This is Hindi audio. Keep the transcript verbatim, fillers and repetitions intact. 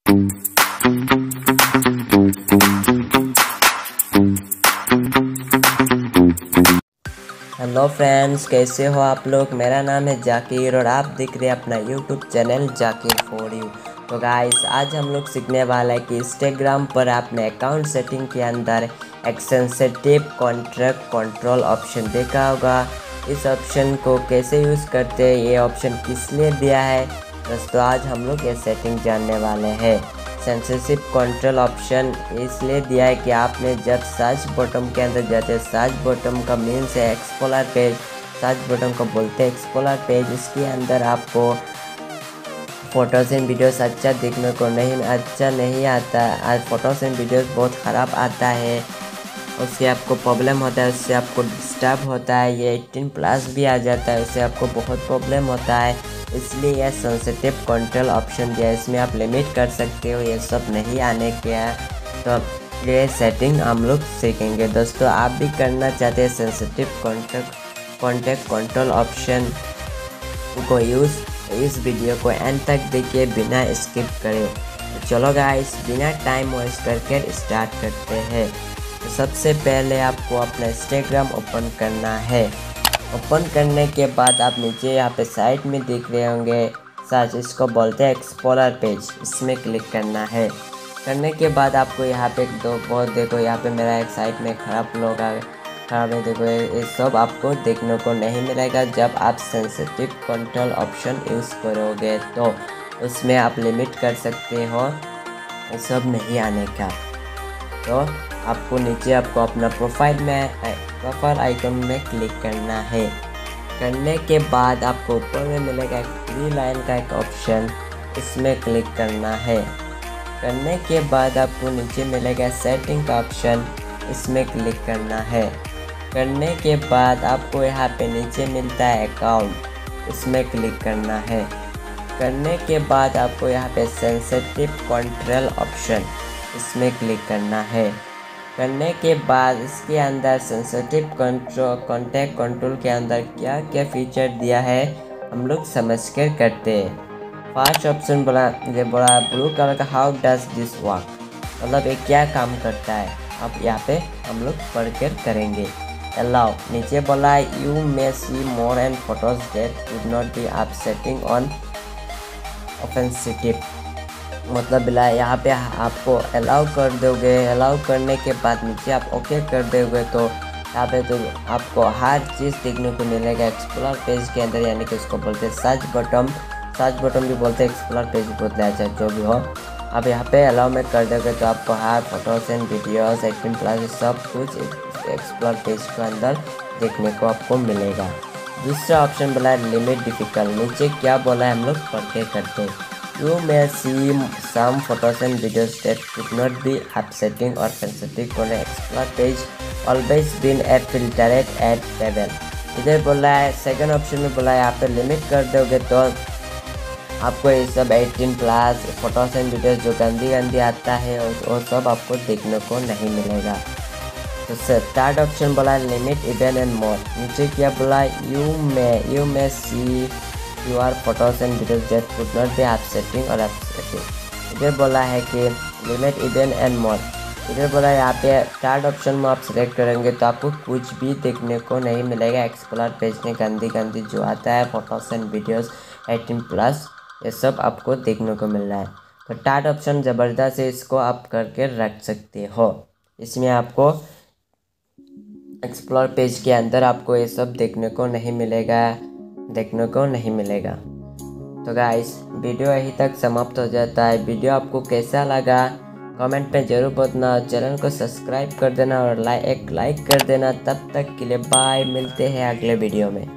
हेलो फ्रेंड्स, कैसे हो आप लोग। मेरा नाम है जाकिर और आप देख रहे हैं अपना YouTube channel Zakir for you. तो गाइस, आज हम लोग सीखने वाला है कि इंस्टाग्राम पर आपने अकाउंट सेटिंग के अंदर एक सेंसिटिव कॉन्ट्रैक्ट कंट्रोल ऑप्शन देखा होगा। इस ऑप्शन को कैसे यूज़ करते हैं, ये ऑप्शन किस लिए दिया है दोस्तों, आज हम लोग ये सेटिंग जानने वाले हैं। सेंसिटिव कंट्रोल ऑप्शन इसलिए दिया है कि आपने जब सर्च बटन के अंदर जाते हैं, सर्च बटन का मीन्स है एक्सप्लोरर पेज। सर्च बटन को बोलते हैं एक्सप्लोरर पेज। इसके अंदर आपको फ़ोटोज़ एंड वीडियोस अच्छा देखने को नहीं अच्छा नहीं आता है। फ़ोटोज़ एंड वीडियोस बहुत ख़राब आता है, उससे आपको प्रॉब्लम होता है, उससे आपको डिस्टर्ब होता है। ये एटीन प्लस भी आ जाता है, उससे आपको बहुत प्रॉब्लम होता है। इसलिए यह सेंसिटिव कंट्रोल ऑप्शन दिया है। इसमें आप लिमिट कर सकते हो, ये सब नहीं आने के है। तो ये सेटिंग हम लोग सीखेंगे दोस्तों। आप भी करना चाहते हैं sensitive contact contact control option को यूज़, इस वीडियो को एंड तक देखिए बिना स्किप करे। तो चलो गाइस, बिना टाइम वेस्ट करके स्टार्ट करते हैं। तो सबसे पहले आपको अपना इंस्टाग्राम ओपन करना है। ओपन करने के बाद आप नीचे यहाँ पे साइड में देख रहे होंगे सर्च, इसको बोलते हैं एक्सप्लोरर पेज। इसमें क्लिक करना है। करने के बाद आपको यहाँ पे दो बहुत देखो, यहाँ पे मेरा एक साइड में खराब लोग आ खराब है, देखो ये सब आपको देखने को नहीं मिलेगा। जब आप सेंसिटिव कंट्रोल ऑप्शन यूज़ करोगे तो उसमें आप लिमिट कर सकते हो, ये सब नहीं आने का। तो आपको नीचे आपको अपना प्रोफाइल में प्रोफाइल आइकन में क्लिक करना है। करने के बाद आपको ऊपर में मिलेगा एक थ्री लाइन का एक ऑप्शन, इसमें क्लिक करना है। करने के बाद आपको नीचे मिलेगा सेटिंग का ऑप्शन, इसमें क्लिक करना है। करने के बाद आपको यहाँ पे नीचे मिलता है अकाउंट, इसमें क्लिक करना है। करने के बाद आपको यहाँ पे सेंसिटिव कंट्रोल ऑप्शन, इसमें क्लिक करना है। करने के बाद इसके अंदर सेंसिटिव कंट्रोल कॉन्टैक्ट कंट्रोल के अंदर क्या क्या फीचर दिया है हम लोग समझ कर करते हैं। फर्स्ट ऑप्शन बोला ये बोला ब्लू कलर का, हाउ डज दिस वर्क, मतलब ये क्या काम करता है। अब यहाँ पे हम लोग पढ़ कर करेंगे। अलाउ, नीचे बोला you may see more and photos that would not be आप सेटिंग ऑन ऑफेंसिव, मतलब बोला यहाँ पे आपको अलाउ कर दोगे। अलाउ करने के बाद नीचे आप ओके कर दोगे तो यहाँ पे तो आपको हर चीज़ देखने को मिलेगा एक्सप्लोर पेज के अंदर, यानी कि उसको बोलते हैं सर्च बटन। सर्च बटन भी बोलते हैं, एक्सप्लोर पेज भी बोलते हैं, चाहे जो भी हो। अब यहाँ पे अलाउ में कर दोगे तो आपको हर photos and videos eighteen plus सब कुछ एक्सप्लोर पेज के अंदर देखने को आपको मिलेगा। दूसरा ऑप्शन बोला है लिमिट डिफिकल्ट। नीचे क्या बोला है हम लोग पढ़ के करते हैं। You may see some photos and videos that could not be upsetting or sensitive on the Explore page. Always been a filtered at level. इधर बोला है सेकंड ऑप्शन में बोला है यहाँ पे लिमिट कर दोगे तो आपको ये सब eighteen plus photos and videos जो गंदी गंदी आता है वो सब आपको देखने को नहीं मिलेगा। तो सर थर्ड ऑप्शन बोला है लिमिट इवन एंड मोर। नीचे क्या बोला है you may you may see your photos and videos that could not be upsetting or upsetting। इधर बोला है कि लिमिट इवन एंड मोर। इधर बोला है यहाँ पे थर्ड ऑप्शन में आप सेलेक्ट करेंगे तो आपको कुछ भी देखने को नहीं मिलेगा। एक्सप्लोर पेज में गंदी गंदी जो आता है photos and videos eighteen plus, ये सब आपको देखने को मिल रहा है। तो थर्ड ऑप्शन ज़बरदस्त है, इसको आप करके रख सकते हो। इसमें आपको एक्सप्लोर पेज के अंदर आपको ये सब देखने को नहीं मिलेगा देखने को नहीं मिलेगा। तो गाइस, वीडियो यहीं तक समाप्त हो जाता है। वीडियो आपको कैसा लगा कमेंट में ज़रूर बताना। चैनल को सब्सक्राइब कर देना और लाइक एक लाइक कर देना। तब तक के लिए बाय, मिलते हैं अगले वीडियो में।